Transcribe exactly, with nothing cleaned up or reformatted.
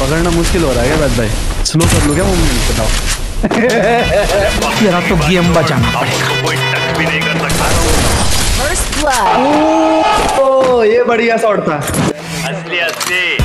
पकड़ना मुश्किल हो रहा है क्या बैद भाई? स्लो कर लो क्या मूवमेंट? बताओ यार तो गेम बचाना कोई टच भी नहीं कर सकता। First blood. ओ ये बढ़िया शॉट था। असली असली